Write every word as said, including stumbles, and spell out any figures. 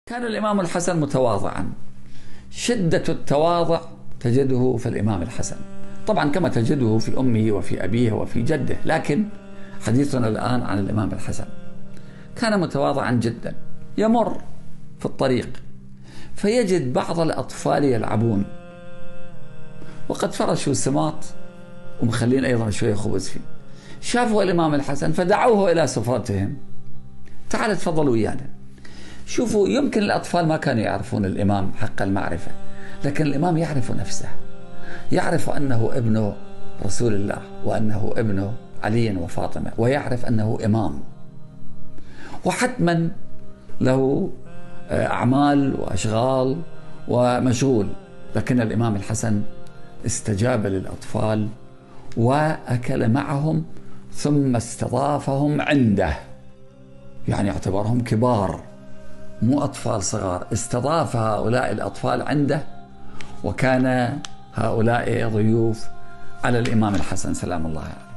كان الإمام الحسن متواضعا، شدة التواضع تجده في الإمام الحسن، طبعا كما تجده في أمه وفي أبيه وفي جده، لكن حديثنا الآن عن الإمام الحسن. كان متواضعا جدا، يمر في الطريق فيجد بعض الأطفال يلعبون وقد فرشوا السماط ومخلين أيضا شوية خبز فيه. شافوا الإمام الحسن فدعوه إلى سفرتهم، تعال تفضلوا ويانا. شوفوا، يمكن الأطفال ما كانوا يعرفون الإمام حق المعرفة، لكن الإمام يعرف نفسه، يعرف أنه ابن رسول الله وأنه ابن علي وفاطمة، ويعرف أنه إمام وحتما له أعمال وأشغال ومشغول، لكن الإمام الحسن استجاب للأطفال وأكل معهم ثم استضافهم عنده، يعني اعتبرهم كبار مو أطفال صغار، استضاف هؤلاء الأطفال عنده، وكان هؤلاء ضيوف على الإمام الحسن سلام الله عليه.